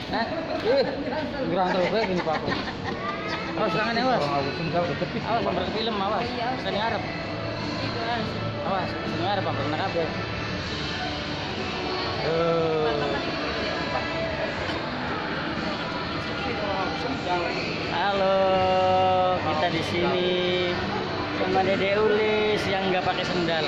Hah? Kurang tahu kayak gini Pak. Awas tangannya awas. Awas sampai film awas. Sini ngarep. Awas, sini ngarep Pak, kena kabel. Halo, kita di sini sama Dede Ulis yang nggak pakai sendal.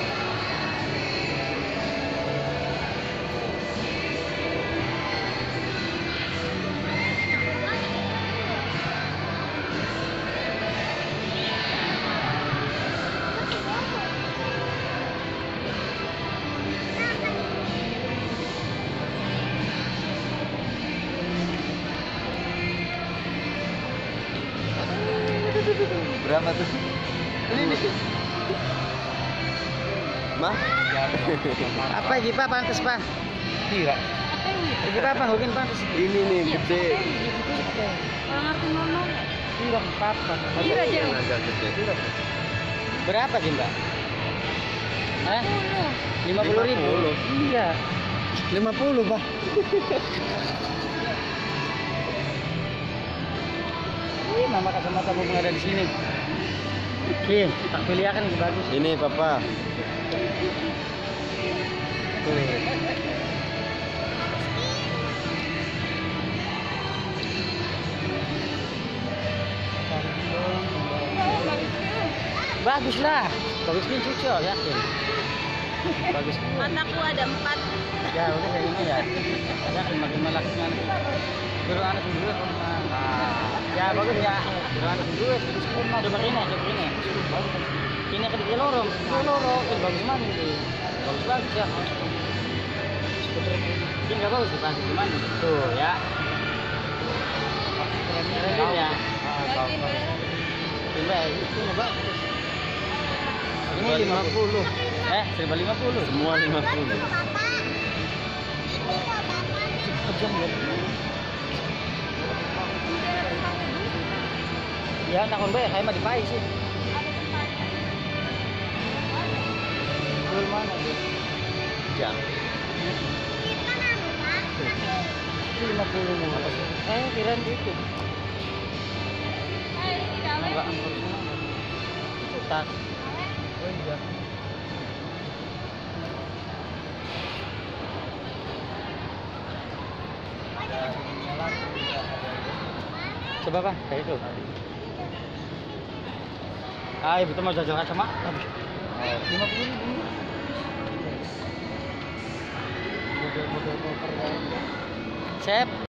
Berapa tuh? Ini mah? Apa iki Pak pantes Pak? Iya. Iki Pak mungkin pantes. Ini nih gede. Orang ngerti ngono. Enggak apa-apa. Iya aja. Agak gede. Berapa sih Mbak? Hah? 50.000. Iya. 50 Pak. Nama kacamata mumpung ada di sini. Oke, tak pilih akan ini bagus. Ini Papa. Bagus lah. Bagus ini cocok yakin. Bagus. Mataku ada 4. Ya udah kayak gini ya. Yakin makin melakisnya nanti. Biru anak dulu. Ya bagus ya. Biru anak dulu. Coba ini, coba ini. Ini ke di lorong, bagus mana ini? Bagus ya. Ini nggak bagus di pantai gimana? Tuh ya. Keren ya. Ini bagus. Ini 50. 1.050. Semua 50. Kejam ya. Ya, takon bae kayak mah dipai sih. Jual mana dia? Jam. 50 apa sih? Kirain gitu. Enggak angkut semua. Itu tas. Oh iya. Coba Pak, kayak itu. Ibu tuh mau jajan sama. 50.000. Model-model koper. Sep.